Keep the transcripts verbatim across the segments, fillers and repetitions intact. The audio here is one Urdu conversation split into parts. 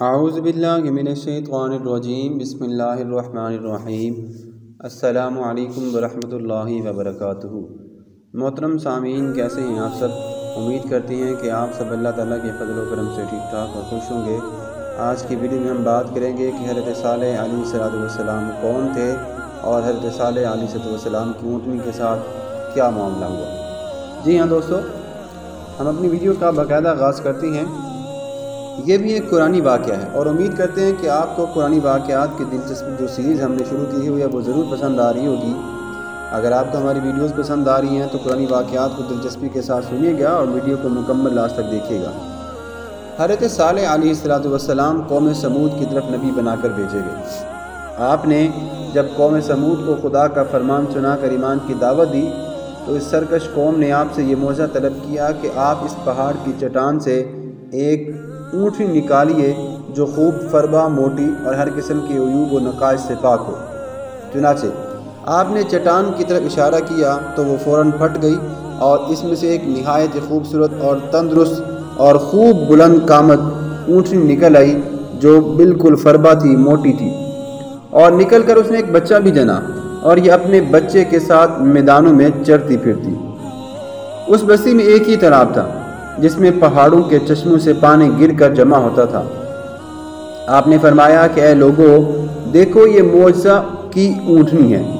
اعوذ باللہ من الشیطان الرجیم بسم اللہ الرحمن الرحیم السلام علیکم ورحمۃ اللہ وبرکاتہ۔ محترم سامعین، کیسے ہیں آپ سب؟ امید کرتے ہیں کہ آپ سب اللہ تعالیٰ کے فضل و کرم سے ٹھیک ٹھاک اور خوش ہوں گے۔ آج کی ویڈیو میں ہم بات کریں گے کہ حضرت صالح علیہ السلام کون تھے اور حضرت صالح علیہ السلام کی اونٹنی کے ساتھ کیا معاملہ ہوا۔ جی ہاں دوستو، ہم اپنی ویڈیو کا باقاعدہ آغاز کرتے ہیں۔ یہ بھی ایک قرآنی واقعہ ہے اور امید کرتے ہیں کہ آپ کو قرآنی واقعات کی دلچسپی جو سیریز ہم نے شروع کی ہوئی ہے وہ ضرور پسند آ رہی ہوگی۔ اگر آپ کو ہماری ویڈیوز پسند آ رہی ہیں تو قرآنی واقعات کو دلچسپی کے ساتھ سنیے گا اور ویڈیو کو مکمل لاسٹ تک دیکھیے گا۔ حضرت صالح علیہ السلام قوم سمود کی طرف نبی بنا کر بھیجے گئے۔ آپ نے جب قوم سمود کو خدا کا فرمان سنا کر ایمان کی دعوت دی تو اس سرکش قوم نے آپ سے یہ معجزہ طلب کیا کہ آپ اس پہاڑ کی چٹان سے ایک اونٹنی نکالیے جو خوب فربا، موٹی اور ہر قسم کے عیوب و نقائص سے پاک ہو۔ چنانچہ آپ نے چٹان کی طرف اشارہ کیا تو وہ فوراً پھٹ گئی اور اس میں سے ایک نہایت خوبصورت اور تندرست اور خوب بلند قامت اونٹنی نکل آئی جو بالکل فربا تھی، موٹی تھی، اور نکل کر اس نے ایک بچہ بھی جنا اور یہ اپنے بچے کے ساتھ میدانوں میں چرتی پھرتی۔ اس بستی میں ایک ہی تالاب تھا جس میں پہاڑوں کے چشموں سے پانی گر کر جمع ہوتا تھا۔ آپ نے فرمایا کہ اے لوگو، دیکھو یہ معجزہ کی اونٹنی ہے،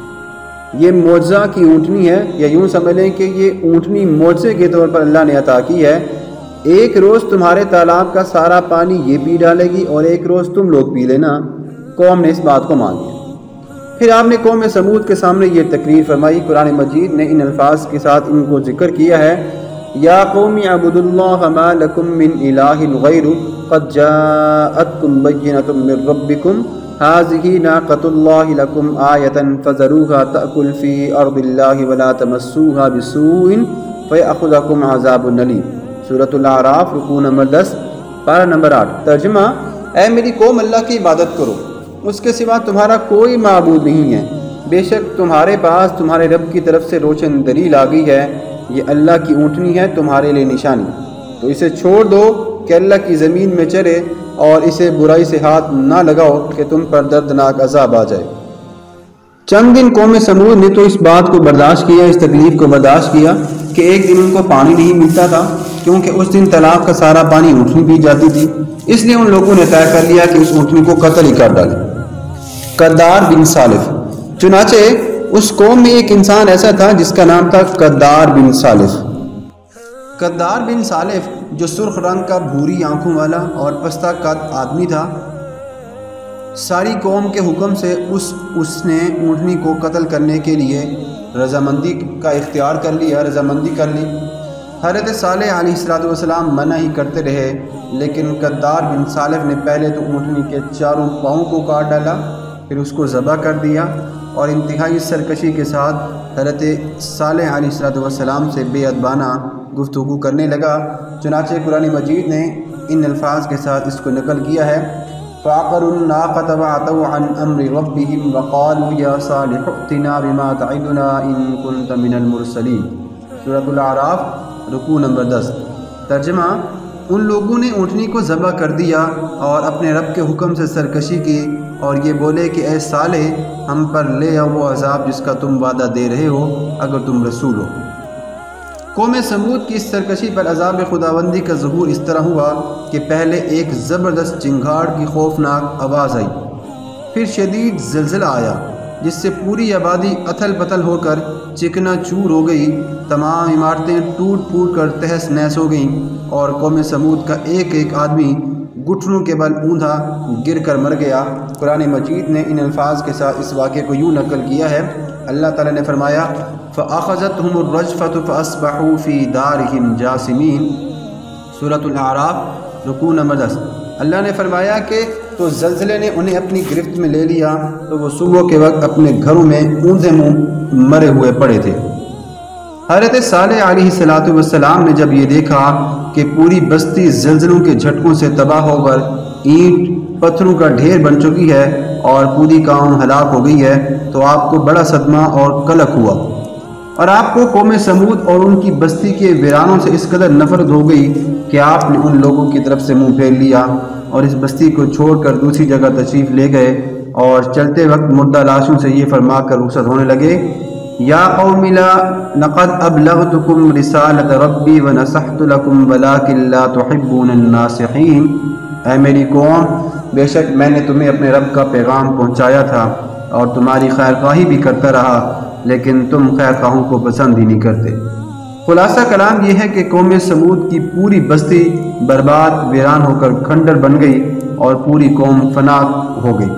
یہ معجزہ کی اونٹنی ہے، یا یوں سمجھ لیں کہ یہ اونٹنی معجزے کے طور پر اللہ نے عطا کی ہے۔ ایک روز تمہارے تالاب کا سارا پانی یہ پی ڈالے گی اور ایک روز تم لوگ پی لینا۔ قوم نے اس بات کو مان لیا۔ پھر آپ نے قوم سمود کے سامنے یہ تقریر فرمائی۔ قرآن مجید نے ان الفاظ کے ساتھ ان کو ذکر کیا ہے: یا قوم اعبدوا اللہ ما لکم من الہ غیرہ قد جاءتکم بینۃ من ربکم ھذہ ناقۃ اللہ لکم آیۃ فذروها تأکل فی ارض اللہ ولا تمسوها بسوء فیأخذکم عذاب الیم۔ سورۃ الاعراف، رکوع نمبر دس، پارہ نمبر آٹھ۔ ترجمہ: اے میری قوم، اللہ کی عبادت کرو، اس کے سوا تمہارا کوئی معبود نہیں ہے۔ بے شک تمہارے پاس تمہارے رب کی طرف سے روشن دلیل آ گئی ہے، یہ اللہ کی اونٹنی ہے تمہارے لیے نشانی، تو اسے چھوڑ دو کہ اللہ کی زمین میں چرے اور اسے برائی سے ہاتھ نہ لگاؤ کہ تم پر دردناک عذاب آ جائے۔ چند دن قوم سمود نے تو اس بات کو برداشت کیا، اس تکلیف کو برداشت کیا کہ ایک دن ان کو پانی نہیں ملتا تھا، کیونکہ اس دن تالاب کا سارا پانی اونٹنی پی جاتی تھی۔ اس لیے ان لوگوں نے طے کر لیا کہ اس اونٹنی کو قتل ہی کر ڈالیں۔ قدار بن صالف۔ چنانچہ اس قوم میں ایک انسان ایسا تھا جس کا نام تھا قدار بن صالف۔ قدار بن صالف جو سرخ رنگ کا، بھوری آنکھوں والا اور پستہ قد آدمی تھا، ساری قوم کے حکم سے اس اس نے اونٹنی کو قتل کرنے کے لیے رضامندی کا اختیار کر لیا، رضامندی کر لی۔ حضرت صالح علیہ السلام منع ہی کرتے رہے، لیکن قدار بن صالف نے پہلے تو اونٹنی کے چاروں پاؤں کو کاٹ ڈالا، پھر اس کو ذبح کر دیا اور انتہائی سرکشی کے ساتھ حضرت صالح علیہ السلام سے بے ادبانہ گفتگو کرنے لگا۔ چنانچہ قرآن مجید نے ان الفاظ کے ساتھ اس کو نقل کیا ہے: فَعَقَرُوا النَّاقَةَ وَعَتَوْا عَنْ أَمْرِ رَبِّهِمْ وَقَالُوا يَا صَالِحُ ائْتِنَا بِمَا تَعِدُنَا إِن كُنتَ مِنَ الْمُرْسَلِينَ۔ سورۃ الاعراف، رکوع نمبر دس۔ ترجمہ: ان لوگوں نے اونٹنی کو ذبح کر دیا اور اپنے رب کے حکم سے سرکشی کی اور یہ بولے کہ اے صالح، ہم پر لے آؤ وہ عذاب جس کا تم وعدہ دے رہے ہو اگر تم رسول ہو۔ قوم سمود کی اس سرکشی پر عذاب خداوندی کا ظہور اس طرح ہوا کہ پہلے ایک زبردست چنگھاڑ کی خوفناک آواز آئی، پھر شدید زلزلہ آیا جس سے پوری آبادی اتھل پتھل ہو کر چکنا چور ہو گئی، تمام عمارتیں ٹوٹ پھوٹ کر تہس نہس ہو گئیں اور قوم سمود کا ایک ایک آدمی گھٹنوں کے بل اوندھا گر کر مر گیا۔ قرآن مجید نے ان الفاظ کے ساتھ اس واقعے کو یوں نقل کیا ہے: اللہ تعالیٰ نے فرمایا: فَأَخَذَتْهُمُ الرَّجْفَةُ فَأَصْبَحُوا فِي دَارِهِمْ جَاثِمِينَ۔ سورۃ الاعراف، رکوع نمبر دس۔ اللہ نے فرمایا کہ تو زلزلے نے انہیں اپنی گرفت میں لے لیا تو وہ صبح کے وقت اپنے گھروں میں اوندھے منہ مرے ہوئے پڑے تھے۔ حضرت صالح علیہ السلام نے جب یہ دیکھا کہ پوری بستی زلزلوں کے جھٹکوں سے تباہ ہو کر اینٹ پتھروں کا ڈھیر بن چکی ہے اور پوری قوم ہلاک ہو گئی ہے تو آپ کو بڑا صدمہ اور قلق ہوا، اور آپ کو قوم سمود اور ان کی بستی کے ویرانوں سے اس قدر نفرت ہو گئی کہ آپ نے ان لوگوں کی طرف سے منہ پھیر لیا اور اس بستی کو چھوڑ کر دوسری جگہ تشریف لے گئے اور چلتے وقت مردہ لاشوں سے یہ فرما کر رخصت ہونے لگے، یا قوم لا لقد ابلغتکم رسالت ربی ونصحت لکم ولکن لا تحبون الناصحین، اے میری قوم بے شک میں نے تمہیں اپنے رب کا پیغام پہنچایا تھا اور تمہاری خیر خواہی بھی کرتا رہا، لیکن تم خیر خواہوں کو پسند ہی نہیں کرتے۔ خلاصہ کلام یہ ہے کہ قوم سمود کی پوری بستی برباد ویران ہو کر کھنڈر بن گئی اور پوری قوم فنا ہو گئی۔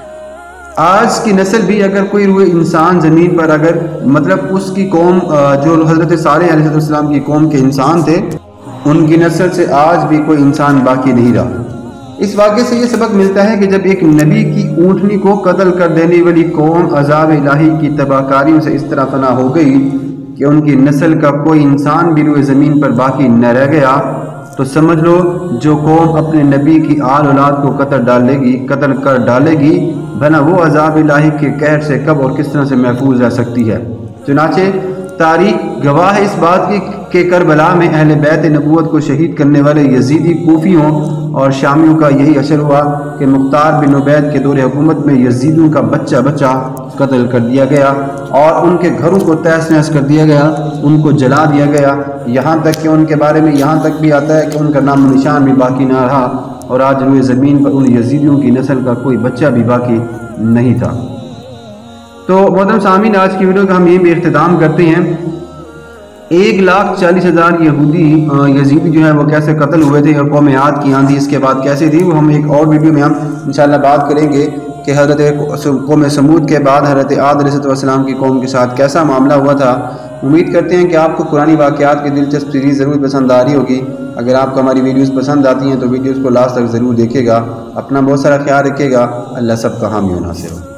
آج کی نسل بھی اگر کوئی روئے انسان زمین پر اگر مطلب اس کی قوم جو حضرت صالح علیہ السلام کی قوم کے انسان تھے، ان کی نسل سے آج بھی کوئی انسان باقی نہیں رہا۔ اس واقعے سے یہ سبق ملتا ہے کہ جب ایک نبی کی اونٹنی کو قتل کر دینے والی قوم عذاب الہی کی تباہ کاریوں سے اس طرح فنا ہو گئی کہ ان کی نسل کا کوئی انسان بھی روئے زمین پر باقی نہ رہ گیا، تو سمجھ لو جو قوم اپنے نبی کی آل اولاد کو قتل ڈالے گی قتل کر ڈالے گی بھلا وہ عذاب الہی کے قہر سے کب اور کس طرح سے محفوظ رہ سکتی ہے۔ چنانچہ تاریخ گواہ ہے اس بات کی کہ کربلا میں اہل بیت نبوت کو شہید کرنے والے یزیدی کوفیوں اور شامیوں کا یہی اثر ہوا کہ مختار بن عبید کے دور حکومت میں یزیدوں کا بچہ بچہ قتل کر دیا گیا اور ان کے گھروں کو تہس نہس کر دیا گیا، ان کو جلا دیا گیا، یہاں تک کہ ان کے بارے میں یہاں تک بھی آتا ہے کہ ان کا نام و نشان بھی باقی نہ رہا، اور آج روئے زمین پر ان یزیدیوں کی نسل کا کوئی بچہ بھی باقی نہیں تھا۔ تو محترم سامعین، آج کی ویڈیو کا ہم یہیں بھی اختتام کرتے ہیں۔ ایک لاکھ چالیس ہزار یہودی یزیدی جو ہیں وہ کیسے قتل ہوئے تھے اور قوم عاد کی آندھی اس کے بعد کیسے تھی، وہ ہم ایک اور ویڈیو میں ہم انشاءاللہ بات کریں گے کہ حضرت قوم سمود کے بعد حضرت عاد علیہ السلام کی قوم کے ساتھ کیسا معاملہ ہوا تھا۔ امید کرتے ہیں کہ آپ کو قرآنی واقعات کی دلچسپ سیریز ضرور پسند آ رہی ہوگی۔ اگر آپ کو ہماری ویڈیوز پسند آتی ہیں تو ویڈیوز کو لاسٹ تک ضرور دیکھیے گا۔ اپنا بہت سارا خیال رکھیے گا۔ اللہ سب کا حامی و ناصر ہو۔